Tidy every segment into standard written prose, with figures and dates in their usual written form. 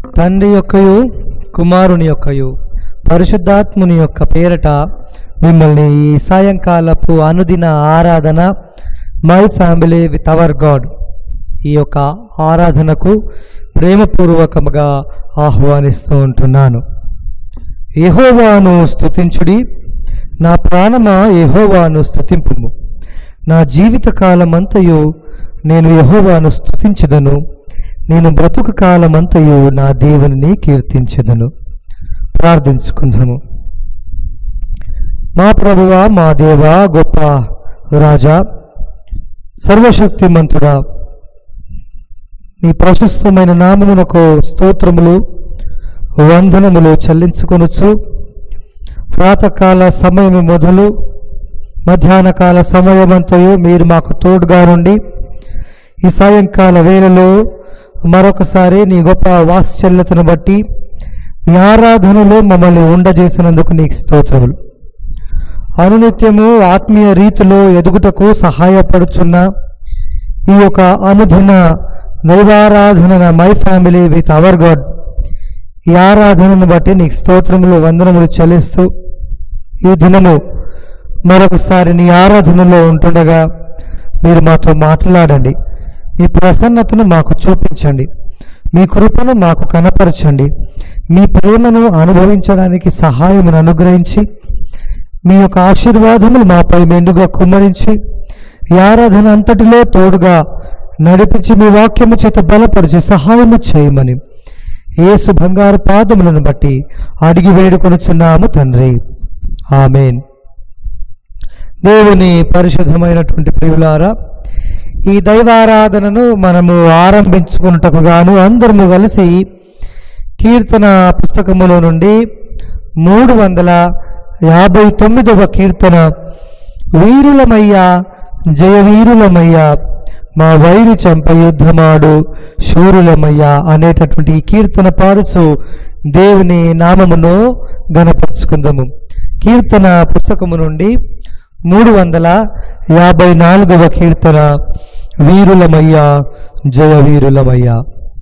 తండ్రి యొక్కయు కుమారుని యొక్కయు పరిశుద్ధాత్ముని యొక్క పేరట మిమ్మల్ని ఈ సాయంకాలపు అనుదిన ఆరాధన my family with our God ఈ యొక్క ఆరాధనకు ప్రేమపూర్వకముగా ఆహ్వానిస్తూ ఉంటున్నాను. యెహోవాను స్తుతించుడి, నా ప్రాణమా యెహోవాను స్తుతింపుము. నా జీవిత కాలమంతయు నేను యెహోవాను స్తుతించెదను, నేను బ్రతుకు కాలమంతయు నా దేవునిని కీర్తించెదను. ప్రార్థించుకుందాము. మా ప్రభువా, మా దేవా, గొప్ప రాజా, సర్వశక్తిమంతుడా, నీ ప్రశస్తమైన నామమునకు స్తోత్రములు వందనములు చెల్లించుకొనుచు ప్రాతకాల సమయం మొదలు మధ్యాహ్న కాల సమయమంతయు మీరు మాకు తోడుగా ఉండి ఈ సాయంకాల వేళలో మరొకసారి నీ గొప్ప వాత్సల్యతను బట్టి నీ ఆరాధనలో మమ్మల్ని ఉండజేసినందుకు నీకు స్తోత్రములు. అనునిత్యము ఆత్మీయ రీతిలో ఎదుగుటకు సహాయపడుచున్న ఈ యొక్క అనుదిన దైవారాధన my family with our God ఈ ఆరాధనను బట్టి నీకు స్తోత్రములు వందనములు చెల్లిస్తూ ఈ దినము మరొకసారి నీ ఆరాధనలో ఉంటుండగా మీరు మాతో మాట్లాడండి. మీ ప్రసన్నతను మాకు చూపించండి, మీ కృపను మాకు కనపరచండి, మీ ప్రేమను అనుభవించడానికి సహాయమును అనుగ్రహించి మీ యొక్క ఆశీర్వాదములు మాపై మెండుగా కుమ్మరించి ఈ ఆరాధన అంతటిలో తోడుగా నడిపించి మీ వాక్యము చేత బలపరిచి సహాయము చేయమని యేసు బంగారు పాదములను బట్టి అడిగి వేడుకొనుచున్నాము తండ్రి, ఆమేన్. దేవుని పరిశుద్ధమైనటువంటి ప్రియులారా, ఈ దైవారాధనను మనము ఆరంభించుకున్నటకు గాను అందరము కలిసి కీర్తన పుస్తకములో నుండి 359వ కీర్తన, వీరులమయ్యా జయవీరులమయ్యా మా వైరి చంప యుద్ధమాడు శూరులమయ్యా అనేటటువంటి ఈ కీర్తన పాడుచు దేవుని నామమును గణపరుచుకుందాము. కీర్తన పుస్తకము నుండి 354వ కీర్తన, వీరులమయ్యా జయవీరులమయ్యా.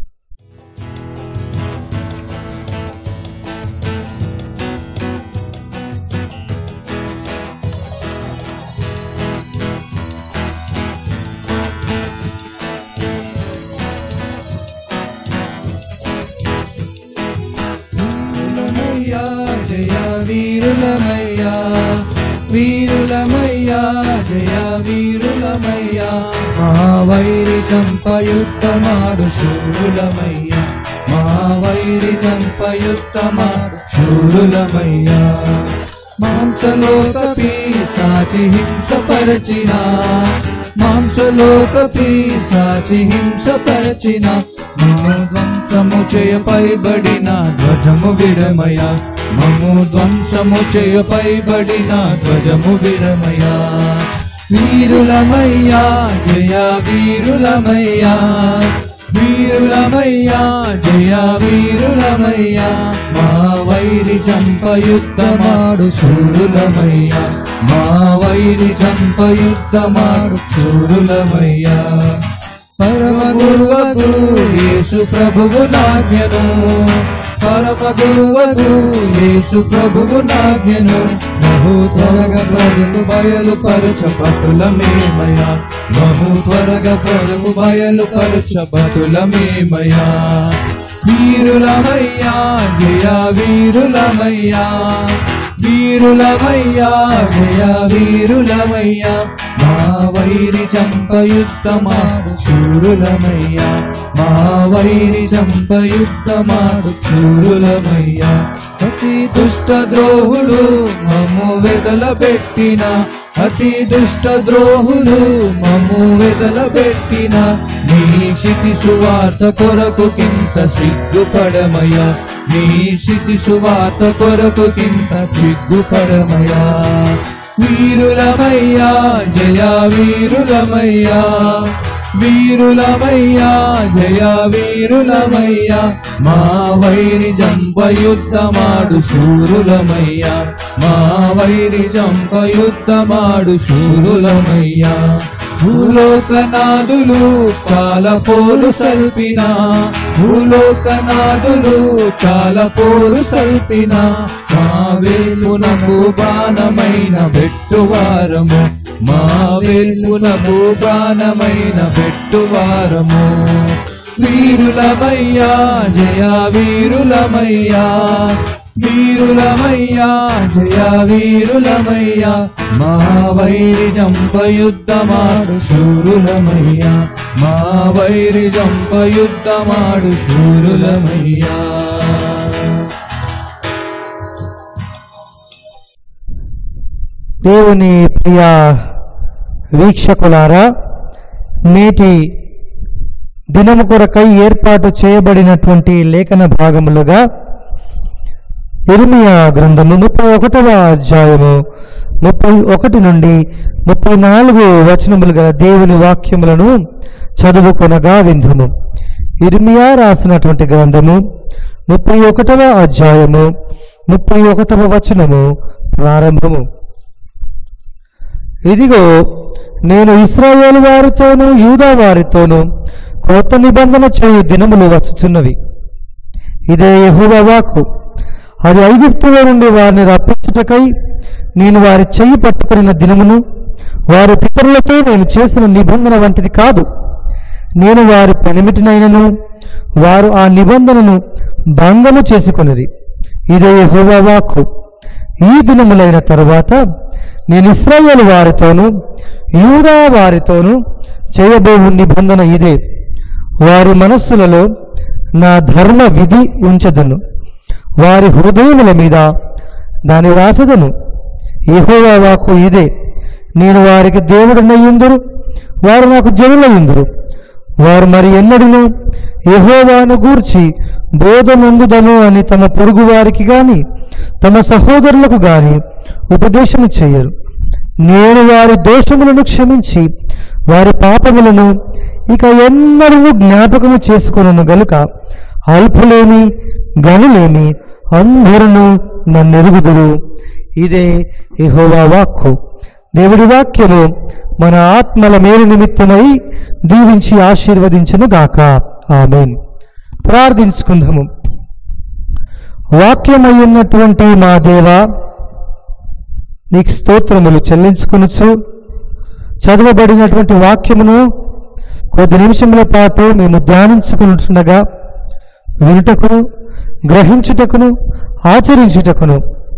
వీరులమయ్యా వీరులమయ్యా జయ వీరులమయ్యా మా వైరి చంప యుద్ధమాడు శూరులమయ్యా మా వైరి చంప యుద్ధమాడు శూరులమయ్యా మాంసలోక పీశాచి హింసపరచిన మాంసలోక పీశాచి హింసపరచిన మమ్ము ధ్వంసము చేయపైబడిన ధ్వజము విడమయా మమ్ము ధ్వంసము చేయపైబడిన ధ్వజము విడమయా వీరులమయ్యా జయ వీరులమయ్యా వీరులమయ్యా జయ వీరులమయ్యా మా వైరి చంప యుద్ధమాడు శూరులమయ్యా మా వైరి చంప యుద్ధమాడు శూరులమయ్యా పరమ గురువకు యేసు ప్రభువు నాజ్ఞను పరమ గురువకు యేసు ప్రభువు నాజ్ఞను బహు త్వరగా ప్రజలు బయలుపరచ భటులమేమయా బహు త్వరగా ప్రజలు బయలుపరచ భటులమేమయా వీరులమయ్యా జయ వీరులమయ్యా వీరులమయ్యా జయ వీరులమయ్యా మా వైరి చంప యుద్ధమాడు శూరులమయ్యా మా వైరి చంప యుద్ధమాడు శూరులమయ్యా అతి దుష్ట ద్రోహులు మమ్ము వెదలబెట్టిన అతి దుష్ట ద్రోహులు మమ్ము వెదలబెట్టిన నీ శితి సువార్త కొరకు కింత సిగ్గుపడమయ్యా నీ శితి సువార్త కొరకు కింత సిగ్గుపడమయ్యా వీరులమయ్యా జయ వీరులమయ్యా వీరులమయ్యా జయ వీరులమయ్యా మా వైరి చంప యుద్ధమాడు శూరులమయ్యా మా వైరి చంప యుద్ధమాడు శూరులమయ్యా భూలోకనాథులు చాలా పోరు సల్పిన, భూలోకనాథులు చాలా పోరు సల్పిన, మా వెలుగునకు బాణమైన పెట్టువారము, మా వెలుగునకు బాణమైన పెట్టువారము. వీరులమయ్యా జయ వీరులమయ్యా, వీరులమయ్యా జయ వీరులమయ్యా, మా వైరి జంపయుద్ధమాడు శూరులమయ్యా, మా వైరి జంపయుద్ధమాడు శూరులమయ్యా. దేవుని ప్రియ వీక్షకులారా, నేటి దినము కొరకై ఏర్పాటు చేయబడినటువంటి లేఖన భాగములుగా ఇర్మియా గ్రంథము 31వ అధ్యాయము 31 నుండి 34 వచనములు గల దేవుని వాక్యములను చదువుకొనగా విందుము. ఇర్మియా రాసినటువంటి గ్రంథము 31వ అధ్యాయము 31వ వచనము ప్రారంభము. ఇదిగో, నేను ఇశ్రాయేలు వారితోనూ యూదా వారితోనూ కొత్త నిబంధన చేయు దినములు వచ్చుచున్నవి. ఇదే యెహోవా వాక్కు. అది ఐగుప్తులో నుండి వారిని రప్పించుటకై నేను వారి చెయ్యి పట్టుకున్న దినమును వారి పితరులతో నేను చేసిన నిబంధన వంటిది కాదు. నేను వారి పెనిమిటినైనను వారు ఆ నిబంధనను భంగము చేసుకొనిరి. ఇదే యెహోవా వాక్కు. ఈ దినములైన తరువాత నేను ఇశ్రాయేలు వారితోనూ యూదా వారితోనూ చేయబోవు నిబంధన ఇదే. వారి మనస్సులలో నా ధర్మ విధి ఉంచదును, వారి హృదయముల మీద దాని రాసదును. యెహోవా వాక్కు ఇదే. నేను వారికి దేవుడనయ్యుందురు, వారు నాకు జనులయ్యుందురు. వారు మరి ఎన్నడూను యెహోవాను గూర్చి బోధనందుదను అని తమ పొరుగు వారికి గాని తమ సహోదరులకు గాని ఉపదేశము చేయరు. నేను వారి దోషములను క్షమించి వారి పాపములను ఇక ఎన్నడూ జ్ఞాపకము చేసుకొనను గనుక అల్పులేమి గనులేమి అందరూ నన్నెరుగుదురు. ఇదే యెహోవా వాక్కు. దేవుడి వాక్యము మన ఆత్మల మేలు నిమిత్తమై దీవించి ఆశీర్వదించును గాక. ఆమేన్. ప్రార్థించుకుందాము. వాక్యమై ఉన్నటువంటి మా దేవా, నీకు స్తోత్రములు చెల్లించుకొనుచు చదవబడినటువంటి వాక్యమును కొద్ది నిమిషముల పాటు మేము ధ్యానించుకుంటుండగా వినుటకును గ్రహించుటకును ఆచరించుటకును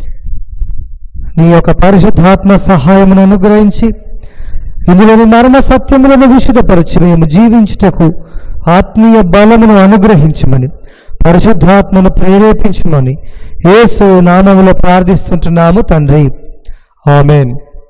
నీ యొక్క పరిశుద్ధాత్మ సహాయమును అనుగ్రహించి ఇందులోని మర్మ సత్యములను విశుద్ధపరిచి మేము జీవించుటకు ఆత్మీయ బలమును అనుగ్రహించమని పరిశుద్ధాత్మను ప్రేరేపించమని యేసు నామములో ప్రార్థిస్తుంటున్నాము తండ్రి. ఆమేన్.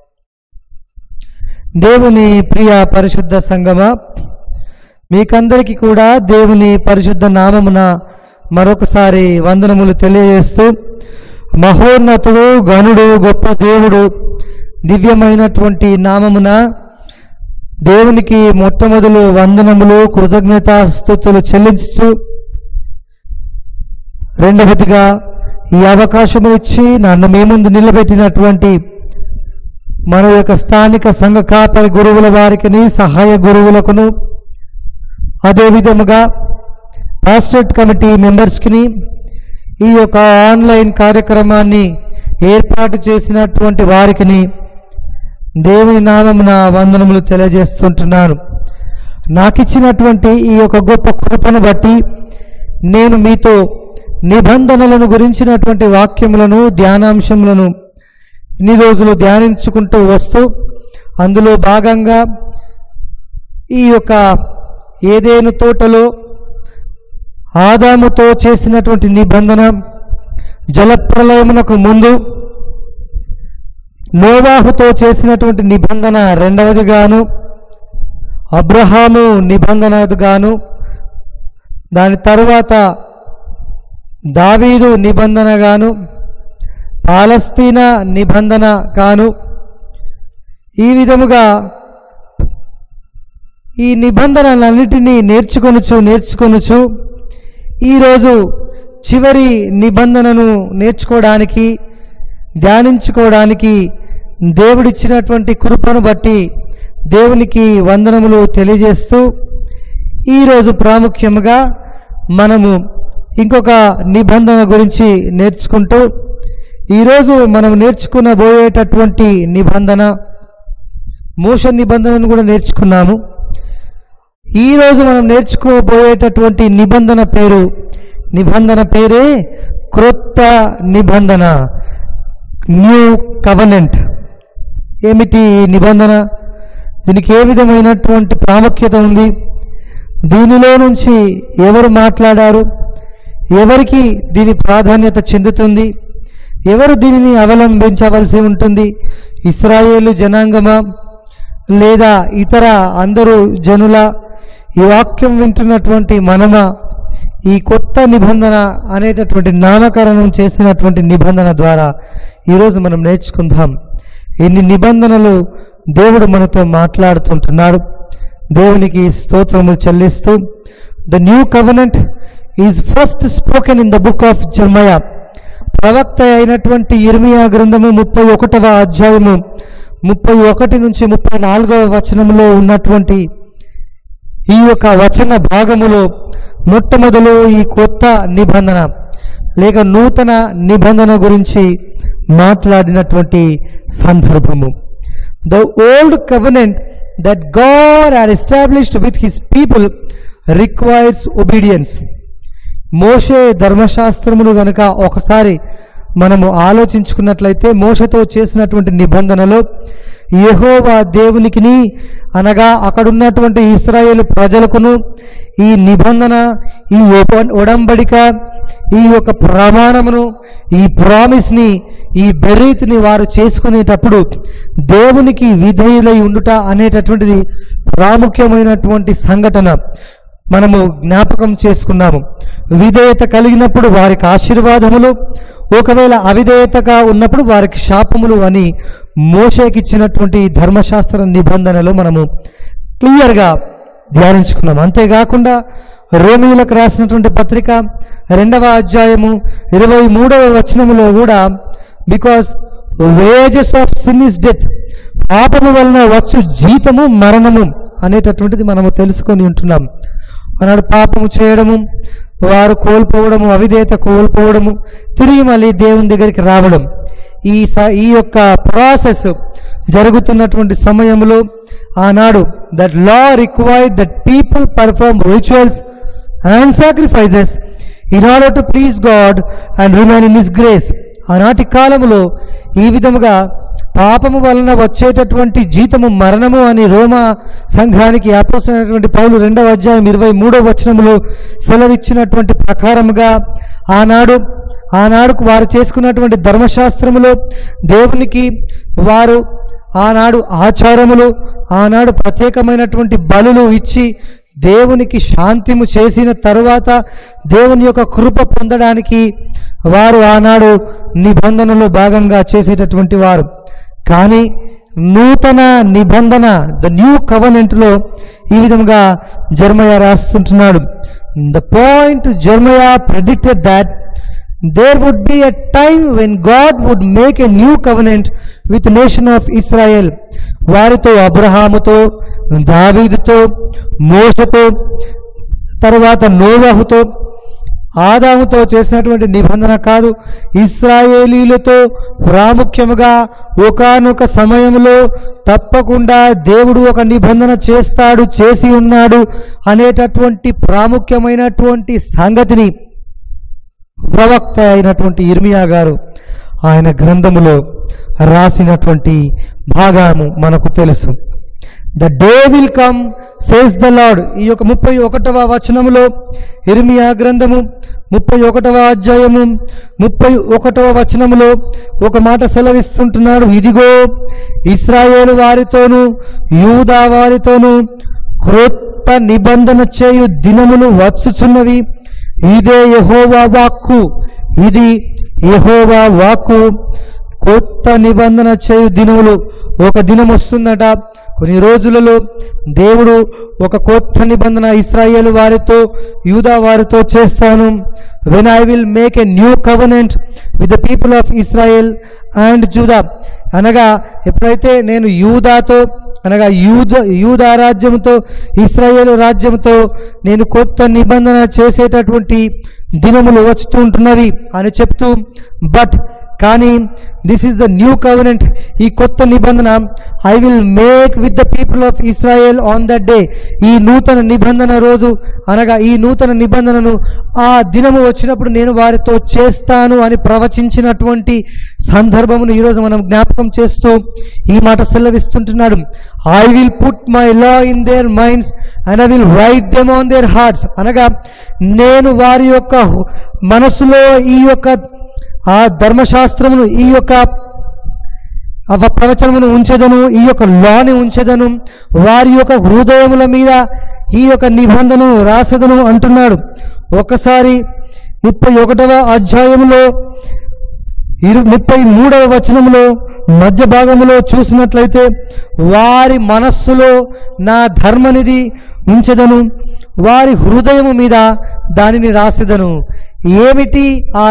దేవుని ప్రియ పరిశుద్ధ సంగమా, మీకందరికీ కూడా దేవుని పరిశుద్ధ నామమున మరొకసారి వందనములు తెలియజేస్తూ, మహోన్నతుడు గనుడు గొప్ప దేవుడు దివ్యమైనటువంటి నామమున దేవునికి మొట్టమొదలు వందనములు కృతజ్ఞతాస్తుతులు చెల్లించుచు, రెండవదిగా ఈ అవకాశము ఇచ్చి నన్ను మీ ముందు నిలబెట్టినటువంటి మన యొక్క స్థానిక సంఘ కాపరి గురువుల వారికి, సహాయ గురువులకును, అదేవిధముగా పాస్టరేట్ కమిటీ మెంబర్స్కి, ఈ యొక్క ఆన్లైన్ కార్యక్రమాన్ని ఏర్పాటు చేసినటువంటి వారికి దేవుని నామమున వందనములు తెలియజేస్తుంటున్నాను. నాకిచ్చినటువంటి ఈ యొక్క గొప్ప కృపను బట్టి నేను మీతో నిబంధనలను గురించినటువంటి వాక్యములను ధ్యానాంశములను ఇన్ని రోజులు ధ్యానించుకుంటూ వస్తూ, అందులో భాగంగా ఈ యొక్క ఏదెను తోటలో ఆదాముతో చేసినటువంటి నిబంధన, జలప్రలయమునకు ముందు నోవాహుతో చేసినటువంటి నిబంధన రెండవదిగాను, అబ్రహాము నిబంధనగాను, దాని తరువాత దావీదు నిబంధనగాను, పాలస్తీనా నిబంధన గాను, ఈ విధముగా ఈ నిబంధనలన్నిటినీ నేర్చుకొనుచు ఈరోజు చివరి నిబంధనను నేర్చుకోవడానికి, ధ్యానించుకోవడానికి దేవుడిచ్చినటువంటి కృపను బట్టి దేవునికి వందనములు తెలియజేస్తూ ఈరోజు ప్రాముఖ్యంగా మనము ఇంకొక నిబంధన గురించి నేర్చుకుంటూ ఈరోజు మనం నేర్చుకునబోయేటటువంటి నిబంధన మోషే నిబంధనను కూడా నేర్చుకున్నాము. ఈరోజు మనం నేర్చుకోబోయేటటువంటి నిబంధన పేరే క్రొత్త నిబంధన, న్యూ కవెనెంట్. ఏమిటి నిబంధన? దీనికి ఏ విధమైనటువంటి ప్రాముఖ్యత ఉంది? దీనిలో నుంచి ఎవరు మాట్లాడారు? ఎవరికి దీని ప్రాధాన్యత చెందుతుంది? ఎవరు దీనిని అవలంబించవలసి ఉంటుంది? ఇశ్రాయేలు జనాంగమా లేదా ఇతర అందరూ జనుల? ఈ వాక్యం వింటున్నటువంటి మనమా? ఈ కొత్త నిబంధన అనేటటువంటి నామకరణం చేసినటువంటి నిబంధన ద్వారా ఈరోజు మనం నేర్చుకుందాం. ఎన్ని నిబంధనలు దేవుడు మనతో మాట్లాడుతుంటున్నాడు. దేవునికి స్తోత్రములు చెల్లిస్తూ the new covenant is first spoken in the book of Jeremiah. ప్రవక్త అయినటువంటి యిర్మీయా గ్రంథము 31వ అధ్యాయము 31 నుంచి 34వ వచనంలో ఉన్నటువంటి ఈ యొక్క వచన భాగములో మొట్టమొదలు ఈ కొత్త నిబంధన లేక నూతన నిబంధన గురించి మాట్లాడినటువంటి సందర్భము. The old covenant that God had established with his people requires obedience. మోషే ధర్మశాస్త్రమును గనుక ఒకసారి మనము ఆలోచించుకున్నట్లయితే మోషేతో చేసినటువంటి నిబంధనలో యెహోవా దేవునికిని అనగా అక్కడున్నటువంటి ఇశ్రాయేలు ప్రజలకును ఈ నిబంధన, ఈ ఒడంబడిక, ఈ యొక్క ప్రమాణమును, ఈ ప్రామిస్ని, ఈ బెరీతిని వారు చేసుకునేటప్పుడు దేవునికి విధేయులై ఉండుట అనేటటువంటిది ప్రాముఖ్యమైనటువంటి సంఘటన మనము జ్ఞాపకం చేసుకున్నాము. విధేయత కలిగినప్పుడు వారికి ఆశీర్వాదములు, ఒకవేళ అవిధేయతగా ఉన్నప్పుడు వారికి శాపములు అని మోషేకి ఇచ్చినటువంటి ధర్మశాస్త్ర నిబంధనలు మనము క్లియర్గా ధ్యానించుకున్నాము. అంతేకాకుండా రోమీయులకు రాసినటువంటి పత్రిక 2వ అధ్యాయము 23వ వచనములో కూడా because wages of sin is death, పాపము వలన వచ్చు జీతము మరణము అనేటటువంటిది మనము తెలుసుకొని ఉంటున్నాం. ఆనాడు పాపము చేయడము, వారు కోల్పోవడము, అవిధేయత కోల్పోవడము, తిరిగి మళ్ళీ దేవుని దగ్గరికి రావడం, ఈ యొక్క ప్రాసెస్ జరుగుతున్నటువంటి సమయంలో ఆనాడు that law required that people perform rituals and sacrifices in order to please God and remain in his grace. ఆనాటి కాలములో ఈ విధముగా పాపము వలన వచ్చేటటువంటి జీతము మరణము అని రోమా సంఘానికి అపోస్తలుడైనటువంటి పౌలు 2వ అధ్యాయం 23వ వచనములో సెలవిచ్చినటువంటి ప్రకారముగా ఆనాడుకు వారు చేసుకున్నటువంటి ధర్మశాస్త్రములో దేవునికి వారు ఆనాడు ఆచారములు, ఆనాడు ప్రత్యేకమైనటువంటి బలులు ఇచ్చి దేవునికి శాంతిము చేసిన తరువాత దేవుని యొక్క కృప పొందడానికి వారు ఆనాడు నిబంధనలో భాగంగా చేసేటటువంటి వారు. కానీ నూతన నిబంధన ద న్యూ కవెనెంట్లో ఈ విధంగా జెర్మయా రాస్తుంటున్నాడు. The point Jeremiah predicted that there would be a time when God would make a new covenant with the nation of Israel. వారితో అబ్రహాముతో, దావీదుతో, మోషతో, తరువాత నోవహుతో, ఆదాముతో చేసినటువంటి నిబంధన కాదు, ఇశ్రాయేలీలతో ప్రాముఖ్యముగా ఒకానొక సమయంలో తప్పకుండా దేవుడు ఒక నిబంధన చేస్తాడు, చేసి ఉన్నాడు అనేటటువంటి ప్రాముఖ్యమైనటువంటి సంగతిని ప్రవక్త అయినటువంటి యిర్మీయా గారు ఆయన గ్రంథములో రాసినటువంటి భాగము మనకు తెలుసు. The day will come says the Lord. ఈ యొక్క 31వ వచనములో యిర్మీయా గ్రంథము 31వ అధ్యాయము 31వ వచనములో ఒక మాట సెలవిస్తుంటున్నాడు. ఇదిగో ఇశ్రాయేలు వారితోనూ యూదా వారితోనూ క్రొత్త నిబంధన చేయు దినములు వచ్చుచున్నవి. ఇదే యెహోవా వాక్కు, ఇది యెహోవా వాక్కు. కొత్త నిబంధన చేయు దినములు, ఒక దినం వస్తుందట, కొన్ని రోజులలో దేవుడు ఒక కొత్త నిబంధన ఇశ్రాయేలు వారితో యూదా వారితో చేస్తాను. When I will make a new covenant with the people of Israel and Judah. అనగా ఎప్పుడైతే నేను యూదాతో అనగా యూదా రాజ్యంతో ఇశ్రాయేలు రాజ్యంతో నేను కొత్త నిబంధన చేసేటటువంటి దినములు వస్తూ ఉంటున్నవి అని చెప్తూ, బట్ కానీ this is the new covenant, ఈ కొత్త నిబంధన I will make with the people of Israel on that day, ఈ నూతన నిబంధన రోజు అనగా ఈ నూతన నిబంధనను ఆ దినము వచ్చినప్పుడు నేను వారితో చేస్తాను అని ప్రవచించినటువంటి సందర్భమును ఈరోజు మనం జ్ఞాపకం చేస్తూ ఈ మాట సెలవిస్తుంటున్నాడు. I will put my law in their minds and I will write them on their hearts, అనగా నేను వారి యొక్క మనసులో ఈ యొక్క ఆ ధర్మశాస్త్రమును, ఈ యొక్క ప్రవచనమును ఉంచెదను, ఈ యొక్క లాని ఉంచెదను, వారి యొక్క హృదయముల మీద ఈ యొక్క నిబంధనను రాసెదను అంటున్నాడు. ఒకసారి 31వ అధ్యాయములో 33వ వచనములో మధ్య భాగములో చూసినట్లయితే, వారి మనస్సులో నా ధర్మనిధి ఉంచెదను, వారి హృదయము మీద దానిని రాసెదను. ఏమిటి ఆ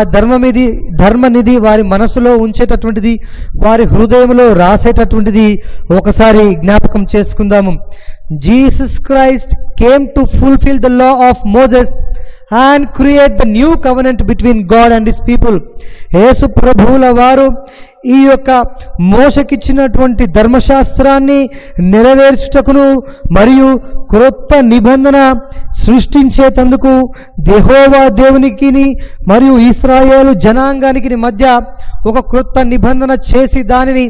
ధర్మనిధి వారి మనసులో ఉంచేటటువంటిది, వారి హృదయంలో రాసేటటువంటిది? ఒకసారి జ్ఞాపకం చేసుకుందాము. Jesus Christ came to fulfil the law of Moses and create the new covenant between God and his people. యేసు ప్రభువుల వారు ఈ యొక్క మోషకిచ్చినటువంటి ధర్మశాస్త్రాన్ని నెరవేర్చుటకును మరియు క్రొత్త నిబంధన సృష్టించేటందుకు యెహోవా దేవునికి మరియు ఇశ్రాయేలు జనాంగానికి మధ్య ఒక క్రొత్త నిబంధన చేసి దానిని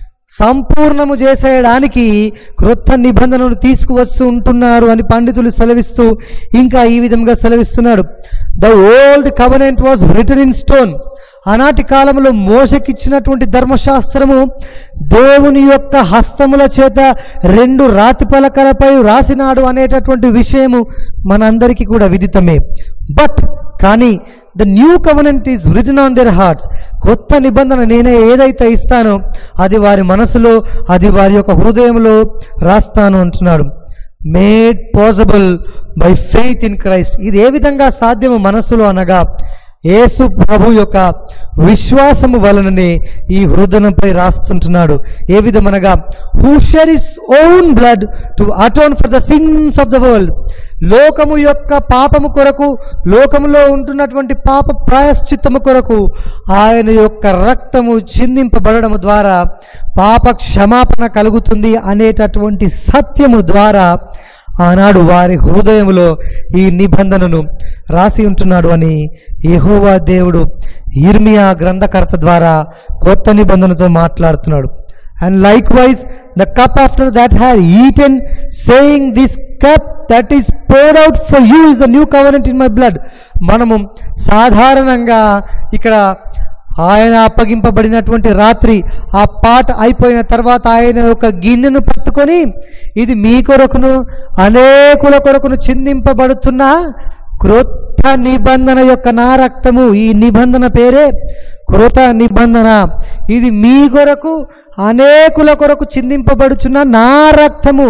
సంపూర్ణము చేసేయడానికి క్రొత్త నిబంధనను తీసుకువస్తూ ఉంటున్నారు అని పండితులు సెలవిస్తూ ఇంకా ఈ విధంగా సెలవిస్తున్నాడు. The old covenant was written in stone. ఆనాటి కాలంలో మోషకిచ్చినటువంటి ధర్మశాస్త్రము దేవుని యొక్క హస్తముల చేత 2 రాతి పలకలపై రాసినాడు అనేటటువంటి విషయము మనందరికీ కూడా విదితమే. బట్ కానీ the new covenant is written on their hearts. కొత్త నిబంధన నేనే ఏదైతే ఇస్తానో అది వారి మనసులో, అది వారి యొక్క హృదయంలో రాస్తాను అంటున్నాడు. Made possible by faith in Christ. ఇది ఏ విధంగా సాధ్యము మనసులో అనగా యేసు ప్రభు యొక్క విశ్వాసము వలననే ఈ హృదయంపై రాస్తుంటున్నాడు. ఏ విధమనగా who shed his own blood to atone for the sins of the world. లోకము యొక్క పాపము కొరకు, లోకములో ఉంటున్నటువంటి పాప ప్రాయశ్చిత్తము కొరకు ఆయన యొక్క రక్తము చిందింపబడము ద్వారా పాప క్షమాపణ కలుగుతుంది అనేటటువంటి సత్యము ద్వారా ఆనాడు వారి హృదయములో ఈ నిబంధనను రాసి ఉంటున్నాడు అని యెహోవా దేవుడు యిర్మియా గ్రంథకర్త ద్వారా కొత్త నిబంధనతో మాట్లాడుతున్నాడు. And likewise the cup after that had eaten, saying, this cup that is poured out for you is the new covenant in my blood. మనము సాధారణంగా ఇక్కడ ఆయన అప్పగింపబడినటువంటి రాత్రి ఆ పాట అయిపోయిన తర్వాత ఆయన ఒక గిన్నెను పట్టుకొని, ఇది మీ కొరకును అనేకుల కొరకును చిందింపబడుతున్న క్రొత్త నిబంధన యొక్క నా రక్తము. ఈ నిబంధన పేరే క్రొత్త నిబంధన. ఇది మీ కొరకు అనేకుల కొరకు చిందింపబడుచున్న నా రక్తము.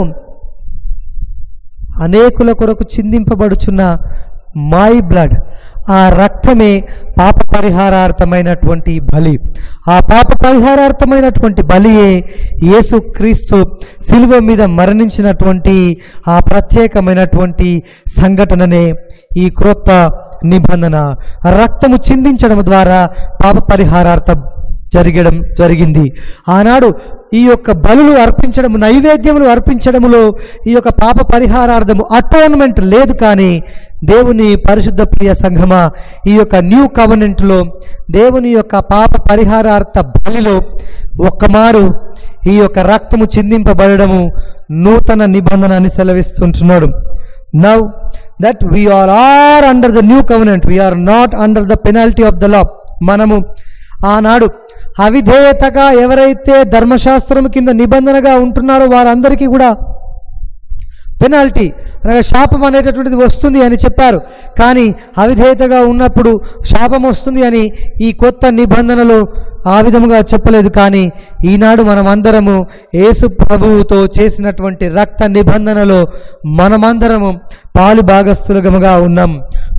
అనేకుల కొరకు చిందింపబడుచున్న మై బ్లడ్. ఆ రక్తమే పాప పరిహారార్థమైనటువంటి బలి. ఆ పాప పరిహారార్థమైనటువంటి బలియే యేసుక్రీస్తు శిలువ మీద మరణించినటువంటి ఆ ప్రత్యేకమైనటువంటి సంఘటననే ఈ క్రొత్త నిబంధన. రక్తము చిందించడం ద్వారా పాప పరిహారార్థం జరిగింది. ఆనాడు ఈ యొక్క బలులు అర్పించడము, నైవేద్యములు అర్పించడములో ఈ యొక్క పాప పరిహారార్థము అటోన్మెంట్ లేదు. కానీ దేవుని పరిశుద్ధ ప్రియ సంఘమా, ఈ యొక్క న్యూ కవెనెంట్లో దేవుని యొక్క పాప పరిహారార్థ బలిలో ఒక్కమారు ఈ యొక్క రక్తము చిందింపబడము నూతన నిబంధన అని సెలవిస్తుంటున్నాడు. Now that we are under the new covenant, we are not under the penalty of the law. మనము ఆనాడు అవిధేయతగా ఎవరైతే ధర్మశాస్త్రం కింద నిబంధనగా ఉంటున్నారో వారందరికీ కూడా పెనాల్టీ అనగా శాపం అనేటటువంటిది వస్తుంది అని చెప్పారు. కానీ అవిధేయతగా ఉన్నప్పుడు శాపం వస్తుంది అని ఈ కొత్త నిబంధనలో ఆ విధముగా చెప్పలేదు. కానీ ఈనాడు మనమందరము యేసు ప్రభువుతో చేసినటువంటి రక్త నిబంధనలో మనమందరము పాలు భాగస్థులుగా ఉన్నాం.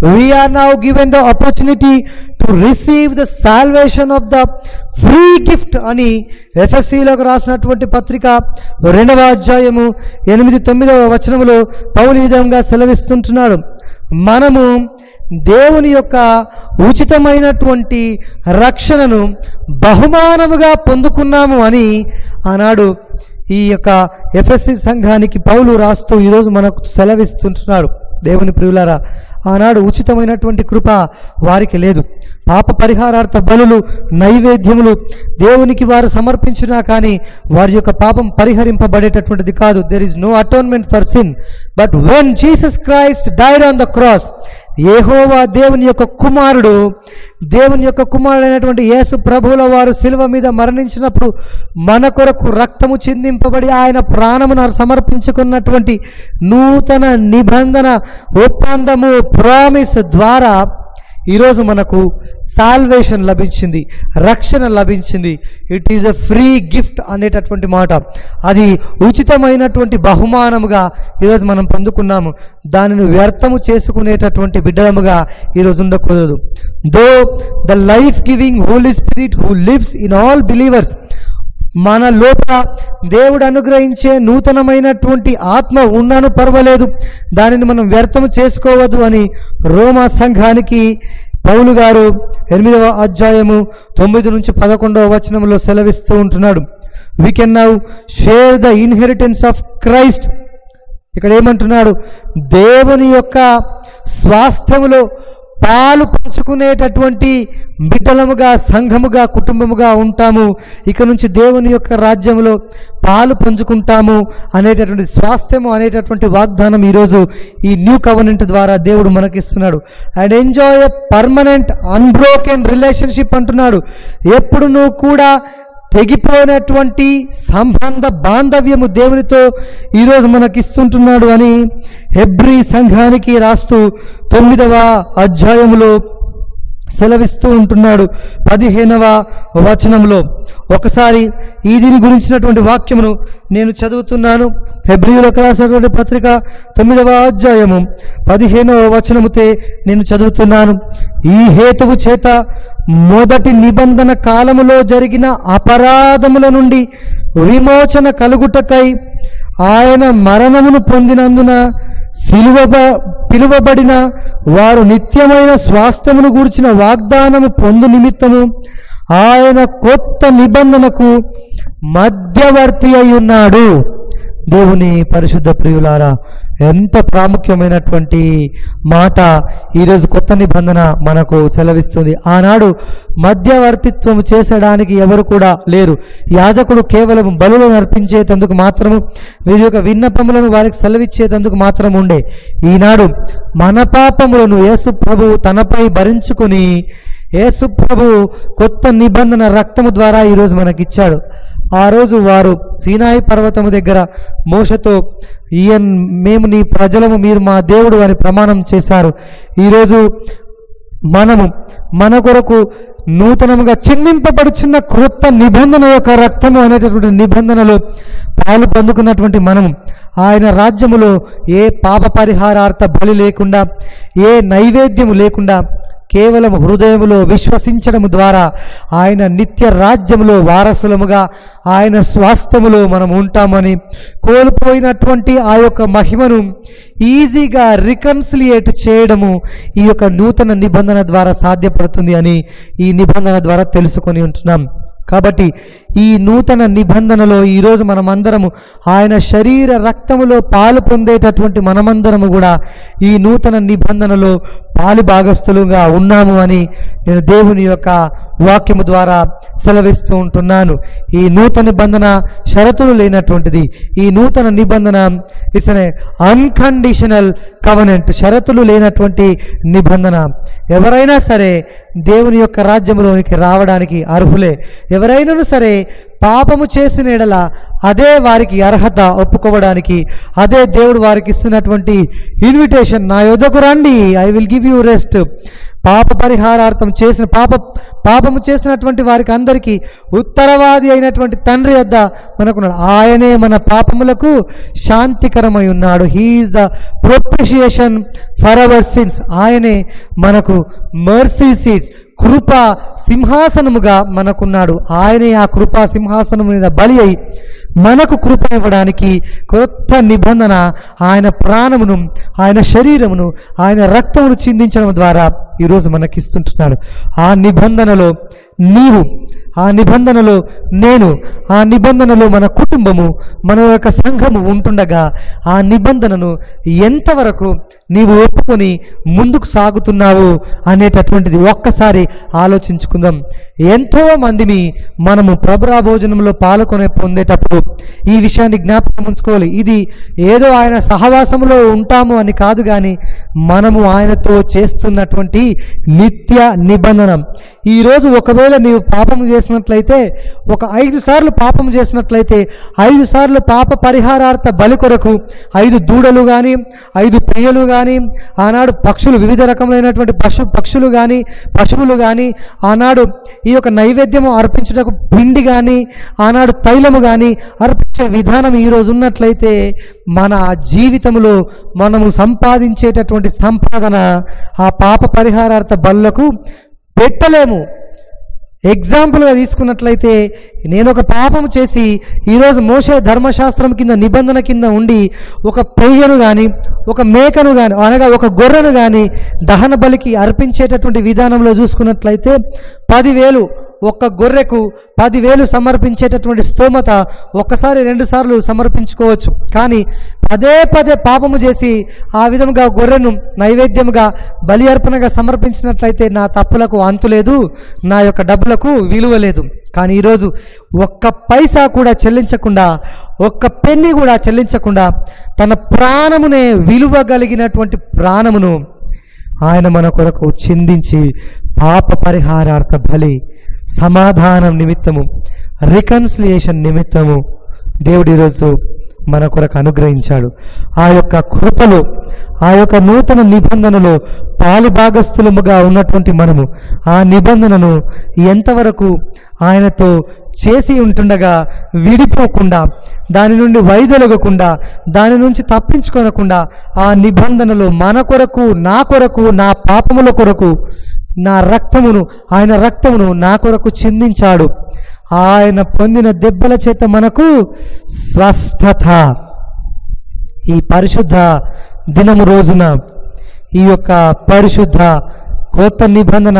we are now given the opportunity to receive the salvation of the free gift అని ఎఫెసీయులకు రాసినటువంటి పత్రిక 2వ అధ్యాయము 8-9 వచనములో పౌలు ఈ విధంగా సెలవిస్తుంటున్నాడు. మనము దేవుని యొక్క ఉచితమైనటువంటి రక్షణను బహుమానముగా పొందుకున్నాము అని ఆనాడు ఈ యొక్క ఎఫెసీ సంఘానికి పౌలు రాస్తూ ఈరోజు మనకు సెలవిస్తుంటున్నాడు. దేవుని ప్రియులారా, ఆనాడు ఉచితమైనటువంటి కృప వారికి లేదు. పాప పరిహారార్థ బలులు, నైవేద్యములు దేవునికి వారు సమర్పించినా కానీ వారి యొక్క పాపం పరిహరింపబడేటటువంటిది కాదు. There is no atonement for sin. But when Jesus Christ died on the cross, యెహోవా దేవుని యొక్క కుమారుడైనటువంటి యేసు ప్రభువుల వారు శిలువ మీద మరణించినప్పుడు మన కొరకు రక్తము చిందింపబడి ఆయన ప్రాణమును సమర్పించుకున్నటువంటి నూతన నిబంధన ఒప్పందము ప్రామిస్ ద్వారా ఈరోజు మనకు సాల్వేషన్ లభించింది, రక్షణ లభించింది. It is a free gift అనేటటువంటి మాట, అది ఉచితమైనటువంటి బహుమానముగా ఈరోజు మనం పొందుకున్నాము. దానిని వ్యర్థము చేసుకునేటటువంటి బిడ్డలముగా ఈరోజు ఉండకూడదు. Though the life giving Holy Spirit who lives in all believers, మన లోపల దేవుడు అనుగ్రహించే నూతనమైనటువంటి ఆత్మ ఉన్నాను పర్వాలేదు, దానిని మనం వ్యర్థము చేసుకోవద్దు అని రోమా సంఘానికి పౌలు గారు 8వ అధ్యాయము 9-11 వచనంలో సెలవిస్తూ ఉంటున్నాడు. We can now share the inheritance of Christ. ఇక్కడ ఏమంటున్నాడు? దేవుని యొక్క స్వాస్థ్యములో పాలు పంచుకునేటటువంటి బిడ్డలముగా, సంఘముగా, కుటుంబముగా ఉంటాము. ఇక నుంచి దేవుని యొక్క రాజ్యంలో పాలు పంచుకుంటాము అనేటటువంటి స్వాస్థ్యము అనేటటువంటి వాగ్దానం ఈరోజు ఈ న్యూ కవెనెంట్ ద్వారా దేవుడు మనకిస్తున్నాడు. And enjoy a permanent unbroken relationship అంటున్నాడు. ఎప్పుడు నువ్వు కూడా తెగిపోయినటువంటి సంబంధ బాంధవ్యము దేవునితో ఈరోజు మనకిస్తుంటున్నాడు అని హెబ్రీ సంఘానికి రాస్తూ 9వ అధ్యాయములో సెలవిస్తూ ఉంటున్నాడు. 15వ వచనంలో ఒకసారి ఈ దీని గురించినటువంటి వాక్యమును నేను చదువుతున్నాను. హెబ్రీయులకు రాసినటువంటి పత్రిక 9వ అధ్యాయము 15వ వచనముతే నేను చదువుతున్నాను. ఈ హేతువు చేత మొదటి నిబంధన కాలములో జరిగిన అపరాధముల నుండి విమోచన కలుగుటకై ఆయన మరణమును పొందినందున పిలువబడిన వారు నిత్యమైన స్వాస్థ్యమును గూర్చిన వాగ్దానము పొందు నిమిత్తము ఆయన కొత్త నిబంధనకు మధ్యవర్తి అయి ఉన్నాడు. దేవుని పరిశుద్ధ ప్రియులారా, ఎంత ప్రాముఖ్యమైనటువంటి మాట ఈరోజు కొత్త నిబంధన మనకు సెలవిస్తుంది. ఆనాడు మధ్యవర్తిత్వం చేసడానికి ఎవరు కూడా లేరు. యాజకుడు కేవలం బలులను అర్పించేందుకు మాత్రము, వీరి యొక్క విన్నపములను వారికి సెలవిచ్చేందుకు మాత్రం ఉండే. ఈనాడు మన పాపములను యేసు ప్రభువు తనపై భరించుకుని యేసు ప్రభువు కొత్త నిబంధన రక్తము ద్వారా ఈరోజు మనకిచ్చాడు. ఆ రోజు వారు సీనాయి పర్వతము దగ్గర మోషతో మేము నీ ప్రజలము, మీరు మా దేవుడు అని ప్రమాణం చేశారు. ఈరోజు మనము మన కొరకు నూతనముగా చిందింపబడుచున్న క్రొత్త నిబంధన యొక్క రక్తము అనేటటువంటి నిబంధనలో పాలు పొందుకున్నటువంటి మనము ఆయన రాజ్యములో ఏ పాప పరిహారార్థ బలి లేకుండా, ఏ నైవేద్యము లేకుండా కేవలం హృదయములో విశ్వసించడము ద్వారా ఆయన నిత్య రాజ్యములో వారసులముగా ఆయన స్వాస్థ్యములో మనం ఉంటామని, కోల్పోయినటువంటి ఆ యొక్క మహిమను ఈజీగా రికన్సిలియేట్ చేయడము ఈ యొక్క నూతన నిబంధన ద్వారా సాధ్యపడుతుంది అని ఈ నిబంధన ద్వారా తెలుసుకొని ఉంటున్నాం. కాబట్టి ఈ నూతన నిబంధనలో ఈరోజు మనమందరము ఆయన శరీర రక్తములో పాలు పొందేటటువంటి మనమందరము కూడా ఈ నూతన నిబంధనలో పాలి భాగస్థులుగా ఉన్నాము అని నేను దేవుని యొక్క వాక్యము ద్వారా సెలవిస్తూ ఉంటున్నాను. ఈ నూతన నిబంధన షరతులు లేనటువంటిది. ఈ నూతన నిబంధన ఇట్స్ అన్ అన్కండిషనల్ కవెనెంట్, షరతులు లేనటువంటి నిబంధన. ఎవరైనా సరే దేవుని యొక్క రాజ్యంలోనికి రావడానికి అర్హులే. ఎవరైనాను సరే పాపము చేసిన ఎడల అదే వారికి అర్హత ఒప్పుకోవడానికి, అదే దేవుడు వారికి ఇస్తున్నటువంటి ఇన్విటేషన్. నా యొద్దకు రండి, I will give you rest. పాప పరిహారార్థం చేసిన పాపము చేసినటువంటి వారికి అందరికీ ఉత్తరవాది అయినటువంటి తండ్రి వద్ద మనకున్నాడు. ఆయనే మన పాపములకు శాంతికరమై ఉన్నాడు. He is the propitiation for our sins. ఆయనే మనకు మర్సీ సీట్, కృపా సింహాసనముగా మనకున్నాడు. ఆయనే ఆ కృపా సింహాసనం మీద బలి అయి మనకు కృప ఇవ్వడానికి కొత్త నిబంధన ఆయన ప్రాణమును, ఆయన శరీరమును, ఆయన రక్తమును చిందించడం ద్వారా ఈరోజు మనకిస్తుంటున్నాడు. ఆ నిబంధనలో నీవు, ఆ నిబంధనలో నేను, ఆ నిబంధనలో మన కుటుంబము, మన యొక్క సంఘము ఉంటుండగా ఆ నిబంధనను ఎంతవరకు నీవు ఒప్పుకొని ముందుకు సాగుతున్నావు అనేటటువంటిది ఒక్కసారి ఆలోచించుకుందాం. ఎంతో మందిని మనము ప్రభురా భోజనంలో పొందేటప్పుడు ఈ విషయాన్ని జ్ఞాపకం ఉంచుకోవాలి. ఇది ఏదో ఆయన సహవాసములో ఉంటాము అని కాదు, కానీ మనము ఆయనతో చేస్తున్నటువంటి నిత్య నిబంధన. ఈరోజు ఒకవేళ నీవు పాపము చేసినట్లయితే, ఒక 5 సార్లు పాపము చేసినట్లయితే 5 సార్లు పాప పరిహారార్థ బలి కొరకు 5 దూడలు కానీ 5 పెయ్యలు కానీ, ఆనాడు పక్షులు, వివిధ రకములైనటువంటి పక్షులు కానీ పశువులు కానీ, ఆనాడు ఈ యొక్క నైవేద్యము అర్పించుటకు పిండి కానీ, ఆనాడు తైలము కానీ అర్పించే విధానం ఈరోజు ఉన్నట్లయితే మన జీవితంలో మనము సంపాదించేటటువంటి సంపాదన ఆ పాప పరిహారార్థ బలులకు పెట్టలేము. ఎగ్జాంపుల్గా తీసుకున్నట్లయితే, నేను ఒక పాపం చేసి ఈరోజు మోషే ధర్మశాస్త్రం కింద నిబంధన కింద ఉండి ఒక పెయ్యను కానీ, ఒక మేకను కానీ, అనగా ఒక గొర్రెను కానీ దహన బలికి అర్పించేటటువంటి విధానంలో చూసుకున్నట్లయితే 10,000, ఒక్క గొర్రెకు 10,000 సమర్పించేటటువంటి స్తోమత ఒక్కసారి 2 సార్లు సమర్పించుకోవచ్చు. కానీ పదే పాపము చేసి ఆ విధముగా గొర్రెను నైవేద్యముగా బలి అర్పణగా సమర్పించినట్లయితే నా తప్పులకు అంతులేదు, నా యొక్క డబ్బులకు విలువ లేదు. కానీ ఈరోజు ఒక్క పైసా కూడా చెల్లించకుండా, ఒక్క పెన్ని కూడా చెల్లించకుండా తన ప్రాణమునే, విలువ కలిగినటువంటి ప్రాణమును ఆయన మన కొరకు చిందించి పాప పరిహారార్థ బలి, సమాధానం నిమిత్తము, రికన్సిలియేషన్ నిమిత్తము దేవుడు ఈరోజు మన కొరకు అనుగ్రహించాడు. ఆ యొక్క కృపలో, ఆ యొక్క నూతన నిబంధనలో పాలుభాగస్థులముగా ఉన్నటువంటి మనము ఆ నిబంధనను ఎంతవరకు ఆయనతో చేసి ఉంటుండగా విడిపోకుండా, దాని నుండి వైదొలగకుండా, దాని నుంచి తప్పించుకొనకుండా ఆ నిబంధనలో మన కొరకు, నా కొరకు, నా పాపముల కొరకు నా రక్తమును, ఆయన రక్తమును నా కొరకు చిందించాడు. ఆయన పొందిన దెబ్బల చేత మనకు స్వస్థత. ఈ పరిశుద్ధ దినము రోజున ఈ యొక్క పరిశుద్ధ కొత్త నిబంధన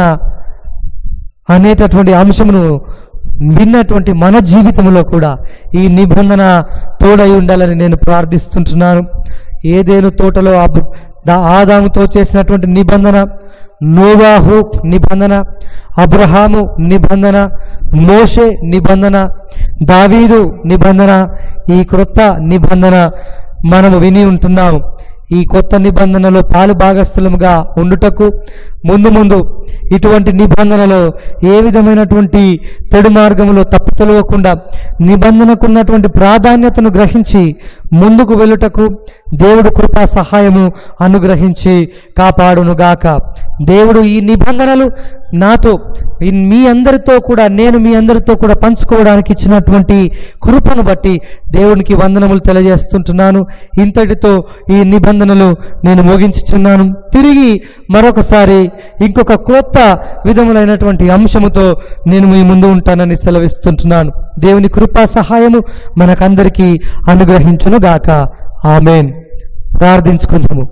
అనేటటువంటి అంశమును విన్నటువంటి మన జీవితంలో కూడా ఈ నిబంధన తోడై ఉండాలని నేను ప్రార్థిస్తుంటున్నాను. ఏదేను తోటలో ఆదాముతో చేసినటువంటి నిబంధన, నోవాహు నిబంధన, అబ్రహాము నిబంధన, మోషే నిబంధన, దావీదు నిబంధన, ఈ క్రొత్త నిబంధన మనము విని ఉంటున్నాము. ఈ కొత్త నిబంధనలో పాలు భాగస్థులముగా ఉండుటకు ముందు ఇటువంటి నిబంధనలో ఏ విధమైనటువంటి తెడు మార్గములో తప్పుతలవకుండా నిబంధనకున్నటువంటి ప్రాధాన్యతను గ్రహించి ముందుకు వెళ్ళుటకు దేవుడు కృపా సహాయము అనుగ్రహించి కాపాడునుగాక. దేవుడు ఈ నిబంధనలు నాతో, మీ అందరితో కూడా, నేను మీ అందరితో కూడా పంచుకోవడానికి ఇచ్చినటువంటి కృపను బట్టి దేవునికి వందనములు తెలియజేస్తుంటున్నాను. ఇంతటితో ఈ నిబంధనలు నేను ముగించుచున్నాను. తిరిగి మరొకసారి ఇంకొక కొత్త విధములైనటువంటి అంశముతో నేను మీ ముందు ఉంటానని సెలవిస్తుంటున్నాను. దేవుని కృపా సహాయము మనకందరికీ అనుగ్రహించునుగాక. ఆమేన్. ప్రార్థించుకుందాము.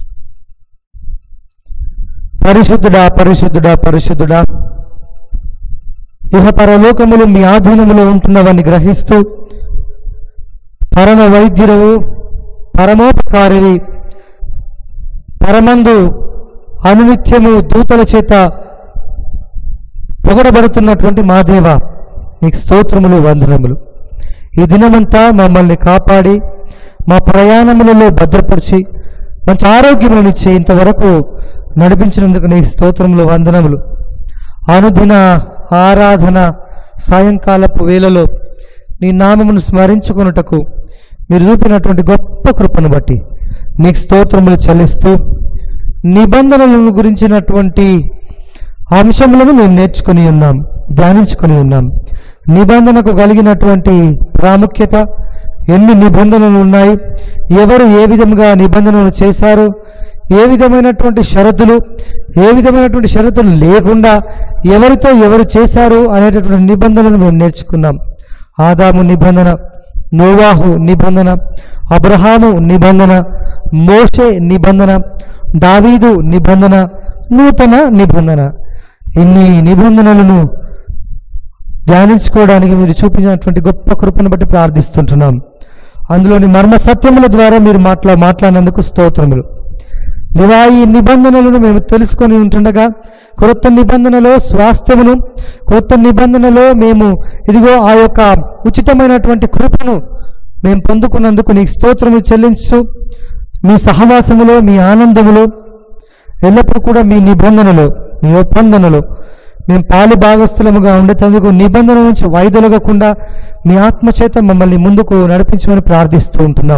పరిశుద్ధుడా, పరిశుద్ధుడా, పరిశుద్ధుడా, ఇహ పరలోకములు మీ ఆధీనములో ఉంటున్నవని గ్రహిస్తూ పరమ వైద్యుడవు, పరమోపకారివి, పరమందు అనునిత్యము దూతల చేత పొగడబడుతున్నటువంటి మా దేవ, నీకు స్తోత్రములు, వందనములు. ఈ దినమంతా మమ్మల్ని కాపాడి మా ప్రయాణములలో భద్రపరిచి మంచి ఆరోగ్యమునిచ్చే ఇంతవరకు నడిపించినందుకు నీకు స్తోత్రములు, వందనములు. అనుదిన ఆరాధన సాయంకాలపు వేళలో నీ నామమును స్మరించుకొనుటకు మీరు చూపినటువంటి గొప్ప కృపను బట్టి నీకు స్తోత్రములు చెల్లిస్తూ నిబంధనలను గురించినటువంటి అంశములను మేము నేర్చుకుని ఉన్నాం, ధ్యానించుకొని ఉన్నాం. నిబంధనకు కలిగినటువంటి ప్రాముఖ్యత, ఎన్ని నిబంధనలు ఉన్నాయి, ఎవరు ఏ విధంగా నిబంధనలు చేశారు, ఏ విధమైనటువంటి షరతులు లేకుండా ఎవరితో ఎవరు చేశారు అనేటటువంటి నిబంధనలు మేము నేర్చుకున్నాం. ఆదాము నిబంధన, నోవాహు నిబంధన, అబ్రహాము నిబంధన, మోషే నిబంధన, దావీదు నిబంధన, నూతన నిబంధన. ఇన్ని నిబంధనలను ధ్యానించుకోవడానికి మీరు చూపించినటువంటి గొప్ప కృపను బట్టి ప్రార్థిస్తుంటున్నాం. అందులోని మర్మ సత్యముల ద్వారా మీరు మాట్లాడినందుకు స్తోత్రములు. దేవా, ఈ నిబంధనలను మేము తెలుసుకొని ఉంటుండగా క్రొత్త నిబంధనలో స్వాస్థ్యమును, క్రొత్త నిబంధనలో మేము ఇదిగో ఆ యొక్క ఉచితమైనటువంటి కృపను మేము పొందుకున్నందుకు నీకు స్తోత్రములు చెల్లించు. మీ సహవాసములో, మీ ఆనందములో, ఎల్లప్పుడూ కూడా మీ నిబంధనలో, మీ ఒప్పందనలో మేము పాలు భాగస్థులముగా ఉండేందుకు నిబంధన నుంచి వైదొలగకుండా మీ ఆత్మచేత మమ్మల్ని ముందుకు నడిపించమని ప్రార్థిస్తూ ఉంటున్నాం.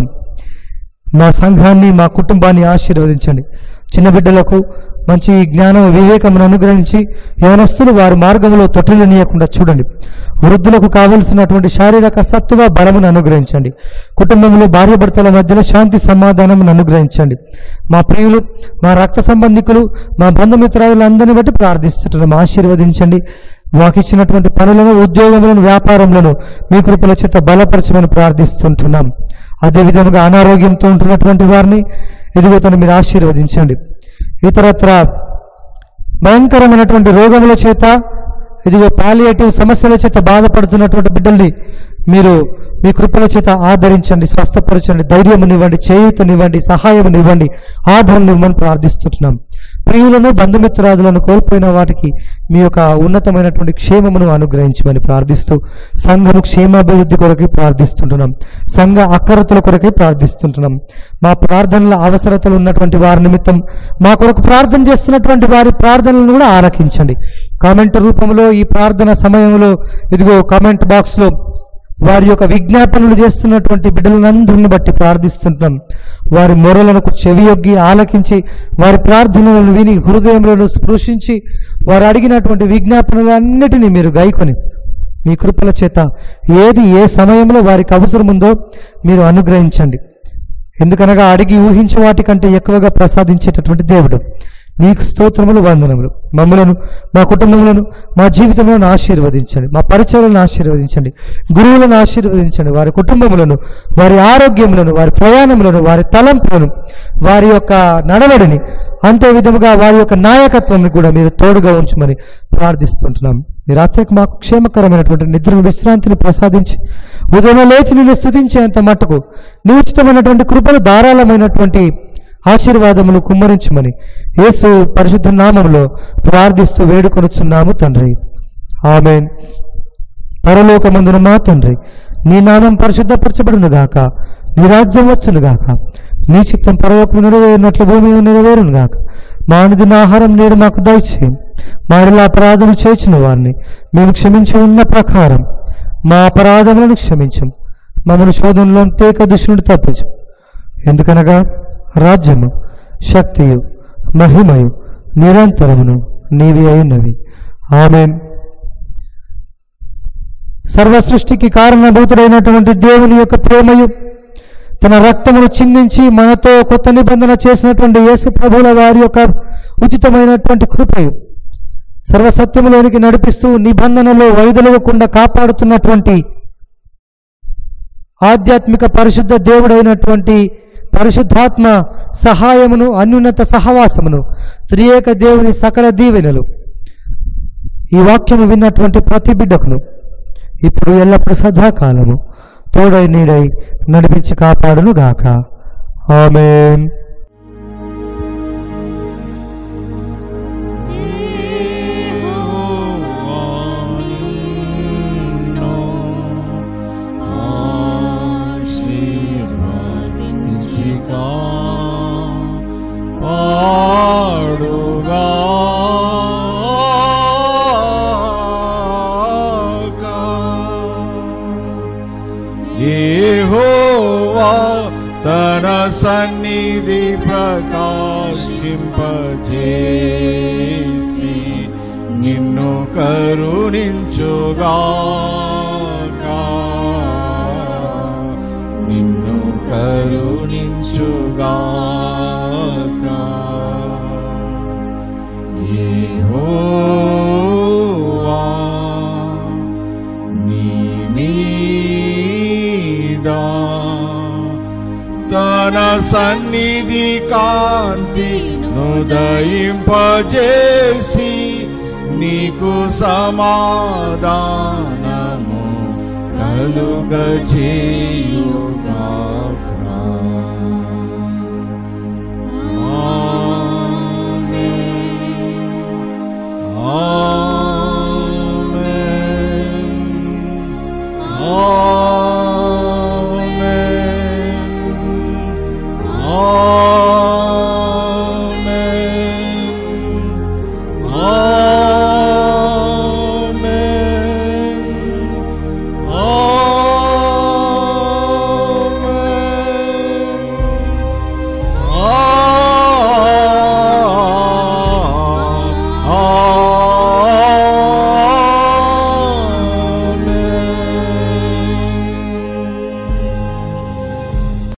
మా సంఘాన్ని, మా కుటుంబాన్ని ఆశీర్వదించండి. చిన్న బిడ్డలకు మంచి జ్ఞానం, వివేకమును అనుగ్రహించి యవనస్తులు వారి మార్గంలో తొట్టిల్లనీయకుండా చూడండి. వృద్ధులకు కావలసినటువంటి శారీరక సత్తువ బలమును అనుగ్రహించండి. కుటుంబంలో భార్యాభర్తల మధ్యలో శాంతి సమాధానమును అనుగ్రహించండి. మా ప్రియులు, మా రక్త సంబంధికులు, మా బంధుమిత్రాదులందరినీ బట్టి ప్రార్థిస్తుంటున్నాం. ఆశీర్వదించండి. మాకు ఇచ్చినటువంటి పనులను, ఉద్యోగములను, వ్యాపారములను మీ కృపల చేత బలపరచమని ప్రార్థిస్తుంటున్నాం. అదేవిధంగా అనారోగ్యంతో ఉంటున్నటువంటి వారిని ఎదుగుతను మీరు ఆశీర్వదించండి. ఇతరత్ర భయంకరమైనటువంటి రోగముల చేత, ఇదిగో పాలియేటివ్ సమస్యల చేత బాధపడుతున్నటువంటి బిడ్డల్ని మీరు మీ కృపల చేత ఆదరించండి, స్వస్థపరచండి, ధైర్యమునివ్వండి, చేయూతనివ్వండి, సహాయమునివ్వండి, ఆదరణనివ్వమని ప్రార్థిస్తున్నాం. ప్రియులను, బంధుమిత్రాదులను కోల్పోయిన వాటికి మీ యొక్క ఉన్నతమైనటువంటి క్షేమమును అనుగ్రహించమని ప్రార్థిస్తూ సంఘము క్షేమాభివృద్ధి కొరకే ప్రార్థిస్తుంటున్నాం. సంఘ అక్కరతల కొరకే ప్రార్థిస్తుంటున్నాం. మా ప్రార్థనల అవసరతలు ఉన్నటువంటి వారి నిమిత్తం మా కొరకు ప్రార్థన చేస్తున్నటువంటి వారి ప్రార్థనలను కూడా ఆలకించండి. కామెంట్ రూపంలో ఈ ప్రార్థన సమయంలో ఇదిగో కామెంట్ బాక్స్లో వారి యొక్క విజ్ఞాపనలు చేస్తున్నటువంటి బిడ్డలందరిని బట్టి ప్రార్థిస్తుంటాం. వారి మొరలకు చెవియొగ్గి ఆలకించి వారి ప్రార్థనలను విని హృదయంలో స్పృశించి వారు అడిగినటువంటి విజ్ఞాపనలన్నిటినీ మీరు గైకొని మీ కృపల చేత ఏది ఏ సమయంలో వారికి అవసరం ఉందో మీరు అనుగ్రహించండి. ఎందుకనగా అడిగి ఊహించే వాటికంటే ఎక్కువగా ప్రసాదించేటటువంటి దేవుడు. నీకు స్తోత్రములు, వందనములు. మమ్మలను, మా కుటుంబములను, మా జీవితములను ఆశీర్వదించండి. మా పరిచయాలను ఆశీర్వదించండి. గురువులను ఆశీర్వదించండి. వారి కుటుంబములను, వారి ఆరోగ్యములను, వారి ప్రయాణములను, వారి తలంపులను, వారి యొక్క నడవడిని, అంతే విధముగా వారి యొక్క నాయకత్వాన్ని కూడా మీరు తోడుగా ఉంచమని ప్రార్థిస్తుంటున్నాం. ఈ రాత్రికి మాకు క్షేమకరమైనటువంటి నిద్రను, విశ్రాంతిని ప్రసాదించి ఉదయం లేచి నిన్ను స్తుతించేంత మట్టుకు నీ ఉచితమైనటువంటి కృపను, ధారాళమైనటువంటి ఆశీర్వాదములు కుమ్మరించమని యేసు పరిశుద్ధ నామములో ప్రార్థిస్తూ వేడుకొనుచున్నాము తండ్రి. ఆమేన్. పరలోకమందున మా తండ్రి, నీ నామం పరిశుద్ధపరచబడును గాక, నీ రాజ్యం వచ్చును గాక, నీ చిత్తం పరలోకము నెరవేరినట్లు భూమి మీద నెరవేరును గాక. మా అనుదిన ఆహారం నేడు మాకు దయచేయం. మా ఇళ్ళ అపరాధం చేసిన వారిని మేము క్షమించి ఉన్న ప్రకారం మా అపరాధములను క్షమించం. మమ్మల్ని శోధనలో తేక దుష్టుని తప్పించు. ఎందుకనగా రాజ్యము, శక్తియు, మహిమయు నిరంతరమును నీవి అయినవి. ఆమేన్. సర్వ సృష్టికి కారణభూతుడైనటువంటి దేవుని యొక్క ప్రేమయు, తన రక్తమును చిందించి మనతో కొత్త నిబంధన చేసినటువంటి యేసు ప్రభువుల వారి యొక్క ఉచితమైనటువంటి కృపయు, సర్వసత్యములోనికి నడిపిస్తూ నిబంధనలో వైదొలగకుండా కాపాడుతున్నటువంటి ఆధ్యాత్మిక పరిశుద్ధ దేవుడైనటువంటి పరిశుద్ధాత్మ సహాయమును, అన్యున్నత సహవాసమును, త్రియేక దేవుని సకల దీవెనలు ఈ వాక్యము విన్నటువంటి ప్రతి బిడ్డకును ఇప్పుడు ఎల్లప్పుడూ సదాకాలము తోడై నీడై నడిపించి కాపాడును గాక. ఆమేన్. సన్నిధి ప్రకాశింపజేసి నిన్ను కరుణించుగాక, నిన్ను కరుణించుగాక. యెహోవా నీ మీద తన సన్నిధి కాంతిను దయింపజేసి నీకు సమాధానము కలుగజేయుగాక.